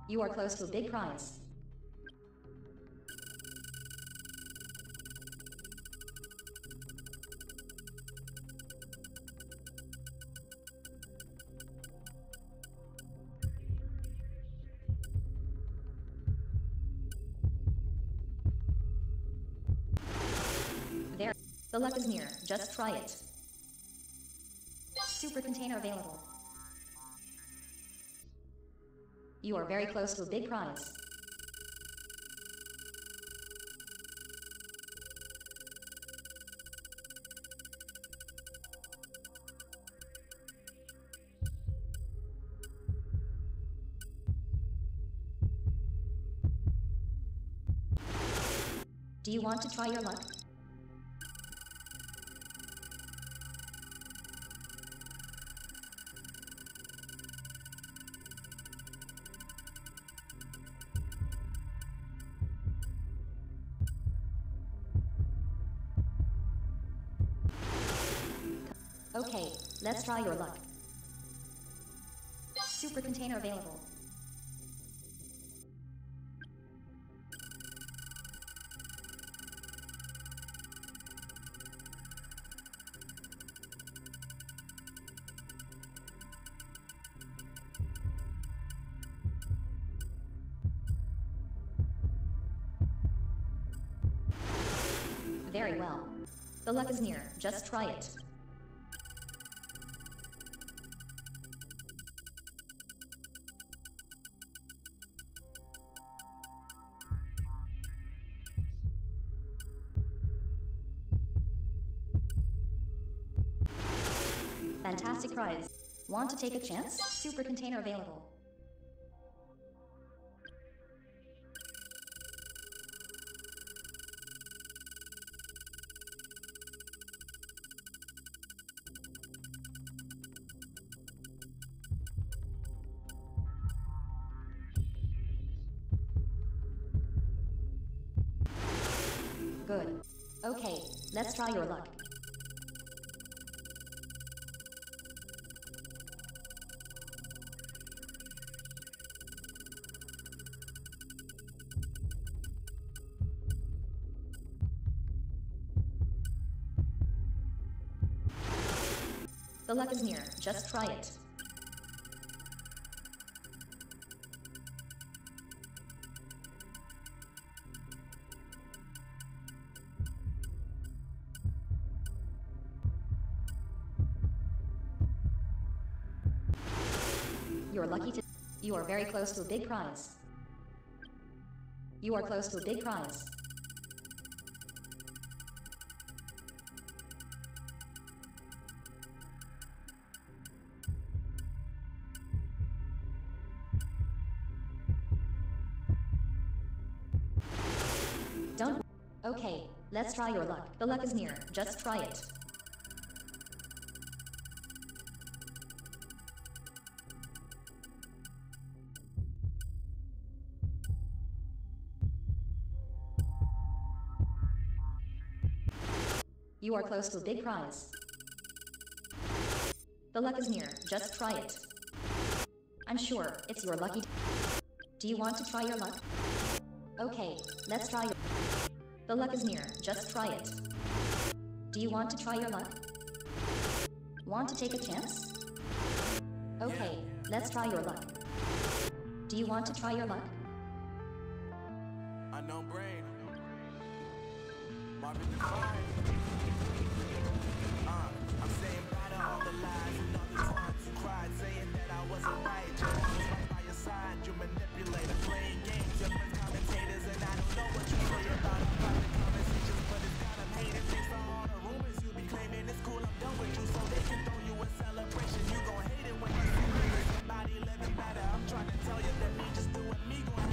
You are close to a big prize. There. The luck is near. Just try it. Super container available. You are very close to a big prize. Do you want to try your luck? Okay, let's try your luck. Super container available. Very well. The luck is near. Just try it. Fantastic prize. Want to take a chance? Super container available. Good. Okay, let's try your luck. The luck is near. Just try it. You're lucky to... You are very close to a big prize. You are close to a big prize. Don't... Okay, let's try your luck. The luck is near. Just try it. You are close to a big prize. The luck is near. Just try it. I'm sure it's your lucky... Do you want to try your luck? Okay, let's try your... The luck is near. Just try it. Do you want to try your luck? Want to take a chance? Okay, let's try your luck. Do you want to try your luck? Unknown brain. Marvin the Fire. I'm saying bye to all the lies and all the times you cried, saying that I wasn't right. You're always right by your side. You manipulator, playing games. Your friends commentators, and I don't know what you say about our private conversations, but it's got 'em hating. Thanks to all the rumors you be claiming. It's cool, I'm done with you, so they can throw you a celebration. You gon' hate it when you see me with somebody living better. I'm trying to tell you that me just doing me gon'